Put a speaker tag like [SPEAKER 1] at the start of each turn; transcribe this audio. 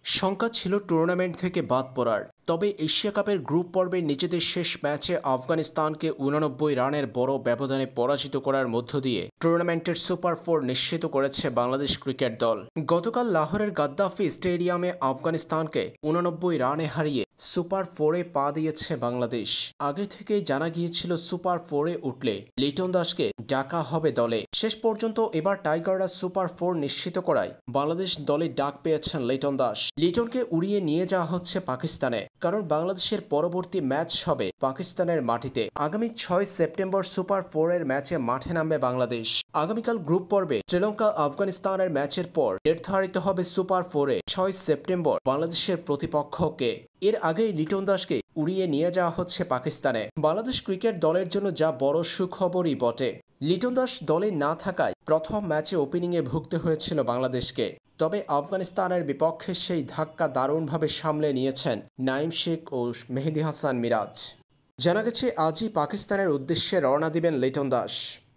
[SPEAKER 1] শঙ্কা ছিল টুর্নামেন্ট থেকে বাদ পড়ার, তবে এশিয়া কাপের গ্রুপ পর্বে নিজেদের শেষ ম্যাচে আফগানিস্তানকে 89 রানের বড় ব্যবধানে পরাজিত করার মধ্য দিয়ে টুর্নামেন্টের সুপার ফোর নিশ্চিত করেছে বাংলাদেশ ক্রিকেট দল। গতকাল লাহোরের গাদ্দাফি স্টেডিয়ামে আফগানিস্তানকে 89 রানে হারিয়ে সুপার ফোরে পা দিয়েছে বাংলাদেশ। আগে থেকেই জানা গিয়েছিল সুপার ফোরে উঠলে লিটন দাসকে ডাকা হবে দলে। শেষ পর্যন্ত এবার টাইগাররা সুপার ফোর নিশ্চিত করায় বাংলাদেশ দলে ডাক পেয়েছেন লিটন দাস। লিটনকে উড়িয়ে নিয়ে যাওয়া হচ্ছে পাকিস্তানে, কারণ বাংলাদেশের পরবর্তী ম্যাচ হবে পাকিস্তানের মাটিতে। আগামী 6 সেপ্টেম্বর সুপার ফোরের ম্যাচে মাঠে নামবে বাংলাদেশ। আগামীকাল গ্রুপ পর্বে শ্রীলঙ্কা আফগানিস্তানের ম্যাচের পর নির্ধারিত হবে সুপার ফোরে 6 সেপ্টেম্বর বাংলাদেশের প্রতিপক্ষকে। এর আগেই লিটন দাসকে উড়িয়ে নিয়ে যাওয়া হচ্ছে পাকিস্তানে। বাংলাদেশ ক্রিকেট দলের জন্য যা বড় সুখবরই বটে। লিটন দাস দলে না থাকায় প্রথম ম্যাচে ওপেনিংয়ে ভুগতে হয়েছিল বাংলাদেশকে। তবে আফগানিস্তানের বিপক্ষে সেই ধাক্কা দারুণভাবে সামলে নিয়েছেন নাঈম শেখ ও মেহেদী হাসান মিরাজ। জানা গেছে আজই পাকিস্তানের উদ্দেশ্যে রওনা দিবেন লিটন দাস।